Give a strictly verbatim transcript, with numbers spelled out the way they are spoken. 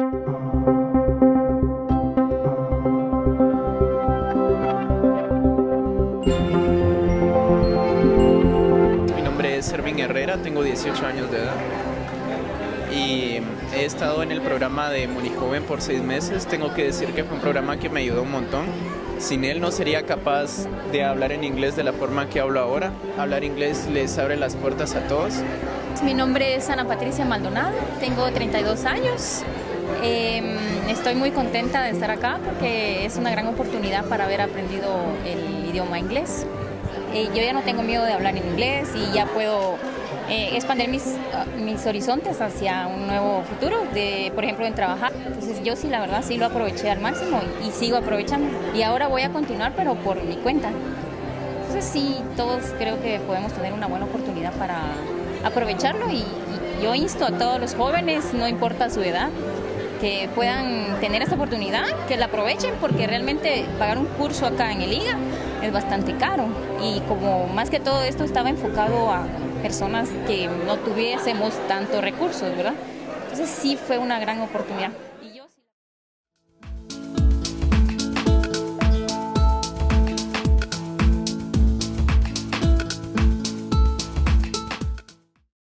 Mi nombre es Ervin Herrera, tengo dieciocho años de edad y he estado en el programa de Munijoven por seis meses. Tengo que decir que fue un programa que me ayudó un montón. Sin él no sería capaz de hablar en inglés de la forma que hablo ahora. Hablar inglés les abre las puertas a todos. Mi nombre es Ana Patricia Maldonado, tengo treinta y dos años. Eh, estoy muy contenta de estar acá porque es una gran oportunidad para haber aprendido el idioma inglés. Eh, yo ya no tengo miedo de hablar en inglés y ya puedo eh, expandir mis, uh, mis horizontes hacia un nuevo futuro, de, por ejemplo, en trabajar. Entonces yo sí, la verdad, sí lo aproveché al máximo y, y sigo aprovechando. Y ahora voy a continuar, pero por mi cuenta. Entonces sí, todos creo que podemos tener una buena oportunidad para aprovecharlo y, y yo insto a todos los jóvenes, no importa su edad, que puedan tener esta oportunidad, que la aprovechen, porque realmente pagar un curso acá en el I G A es bastante caro y como más que todo esto estaba enfocado a personas que no tuviésemos tantos recursos, ¿verdad? Entonces sí fue una gran oportunidad.